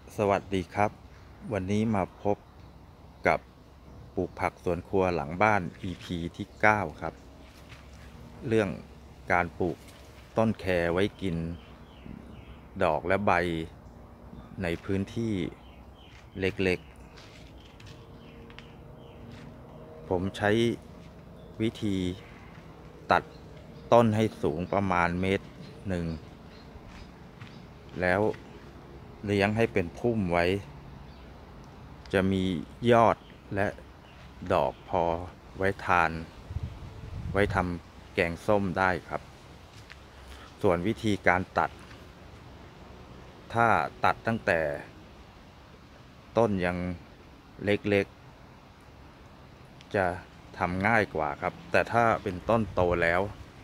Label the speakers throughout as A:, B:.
A: สวัสดีครับวันนี้มาพบกับปลูกผักสวนครัวหลังบ้าน EP ที่9ครับเรื่องการปลูกต้นแครไว้กินดอกและใบในพื้นที่เล็กๆผมใช้วิธีตัดต้นให้สูงประมาณเมตรหนึ่งแล้วเลี้ยงให้เป็นพุ่มไว้จะมียอดและดอกพอไว้ทานไว้ทำแกงส้มได้ครับส่วนวิธีการตัดถ้าตัดตั้งแต่ต้นยังเล็กๆจะทำง่ายกว่าครับแต่ถ้าเป็นต้นโตแล้ว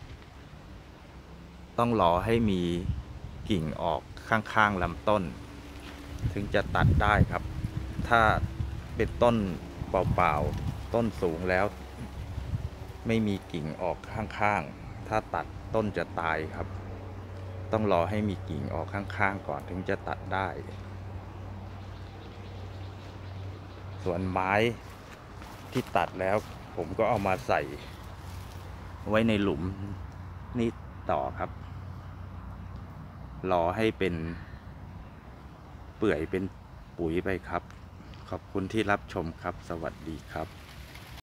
A: ต้องรอให้มีกิ่งออกข้างๆลำต้นถึงจะตัดได้ครับถ้าเป็นต้นเปล่าๆต้นสูงแล้วไม่มีกิ่งออกข้างๆถ้าตัดต้นจะตายครับต้องรอให้มีกิ่งออกข้างๆก่อนถึงจะตัดได้ส่วนไม้ที่ตัดแล้วผมก็เอามาใส่ไว้ในหลุมนี่ต่อครับรอให้เป็นเปื่อยเป็นปุ๋ยไปครับขอบคุณที่รับชมครับสวัสดีครับ